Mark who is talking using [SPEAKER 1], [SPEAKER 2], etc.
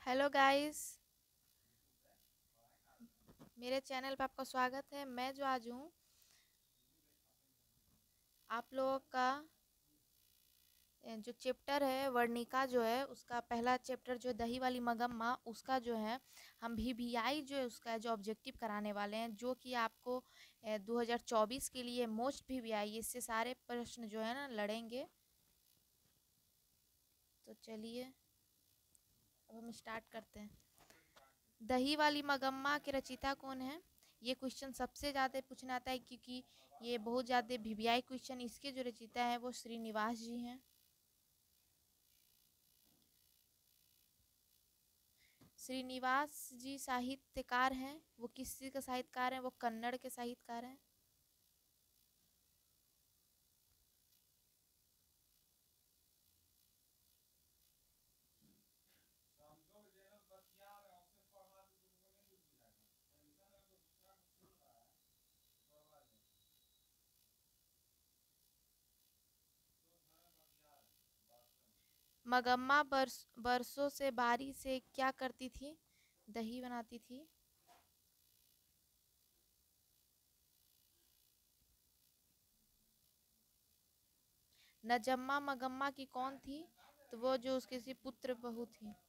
[SPEAKER 1] Hello guys, मेरे channel पे आपका स्वागत है। मैं जो आज हूँ आप लोगों का जो चैप्टर है वर्णिका जो है उसका पहला चैप्टर जो है दही वाली मगम्मा उसका जो है हम वीवीआई जो है उसका जो ऑब्जेक्टिव कराने वाले हैं जो कि आपको 2024 के लिए मोस्ट वीवीआई इससे सारे प्रश्न जो है ना लड़ेंगे। तो चलिए अब हम स्टार्ट करते हैं। दही वाली मगम्मा के रचयिता कौन है? ये क्वेश्चन सबसे ज़्यादा पूछना आता है क्योंकि ये बहुत ज़्यादा वीवीआई क्वेश्चन। इसके जो रचयिता हैं वो श्रीनिवास जी हैं। श्रीनिवास जी साहित्यकार हैं। वो किस चीज़ के साहित्यकार हैं? वो कन्नड़ के साहित्यकार हैं। मगम्मा बरसों से बारी से क्या करती थी? दही बनाती थी। नजम्मा मगम्मा की कौन थी? तो वो जो उसके सी पुत्र बहू थी।